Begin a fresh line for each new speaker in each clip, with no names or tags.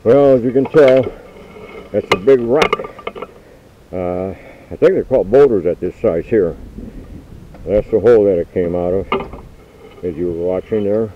Well, as you can tell, that's a big rock. I think they're called boulders at this size here. That's the hole that it came out of, as you were watching there.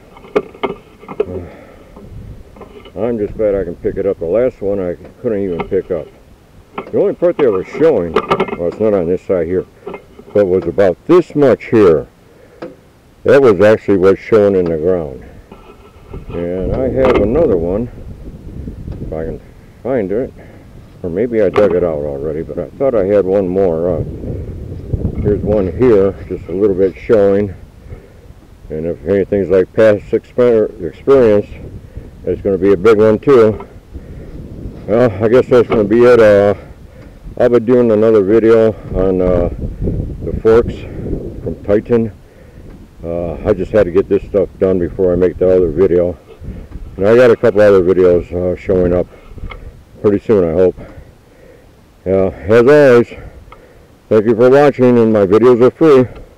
I'm just glad I can pick it up. The last one I couldn't even pick up. The only part that was showing, well, it's not on this side here, but was about this much here. That was actually what's shown in the ground. And I have another one, if I can find it, or maybe I dug it out already, but I thought I had one more. Here's one here, just a little bit showing. And if anything's like past experience, it's going to be a big one too. Well, I guess that's going to be it. I'll be doing another video on the forks from Titan. I just had to get this stuff done before I make the other video. And I got a couple other videos showing up pretty soon, I hope. As always, thank you for watching, and my videos are free.